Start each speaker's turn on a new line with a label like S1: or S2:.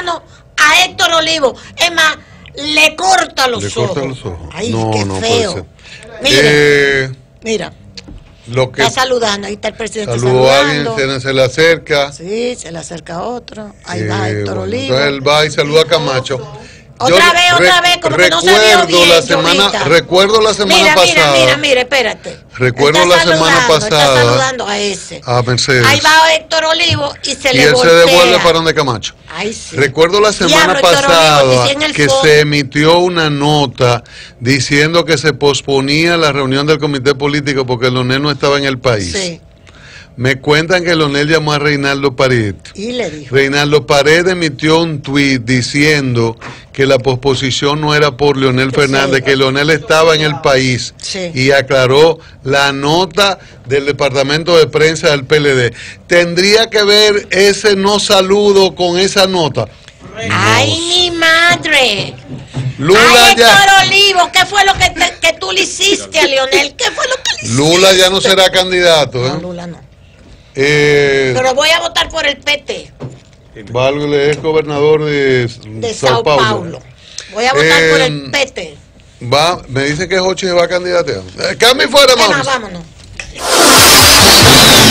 S1: mano a Héctor Olivo. Es más, le corta los ojos. Ay,
S2: no,
S1: qué
S2: no
S1: feo. Mira. Lo que está saludando, ahí está el presidente
S2: saludó a alguien, se le acerca.
S1: Sí, se le acerca otro. Ahí va Héctor Olivo.
S2: Entonces él va y saluda a Camacho.
S1: Otra vez, como que no se vio bien,
S2: recuerdo la semana pasada.
S1: Mira, espérate.
S2: Recuerdo la semana pasada.
S1: Está saludando a ese.
S2: A Mercedes.
S1: Ahí va Héctor Olivo y se le
S2: voltea. Y él se devuelve para donde Camacho.
S1: Ay, sí.
S2: Recuerdo la semana pasada que se emitió una nota diciendo que se posponía la reunión del comité político porque Leonel no estaba en el país. Sí. Me cuentan que Leonel llamó a Reinaldo Paredes.
S1: Y le dijo.
S2: Reinaldo Paredes emitió un tuit diciendo que la posposición no era por Leonel Fernández, que Leonel estaba en el país. Sí. Y aclaró la nota del departamento de prensa del PLD. ¿Tendría que ver ese no saludo con esa nota?
S1: ¡Ay, mi madre!
S2: Lula
S1: Ay, Héctor Olivo, ¿qué fue lo que tú le hiciste a Leonel? ¿Qué fue lo que le hiciste?
S2: Lula ya no será candidato, ¿eh?
S1: No, Lula no. Pero voy a votar por el PT.
S2: Válgale, es gobernador de Sao Paulo.
S1: Voy a votar por el PT.
S2: Me dice que Jochi se va a candidatear. Cambie fuera,
S1: vámonos.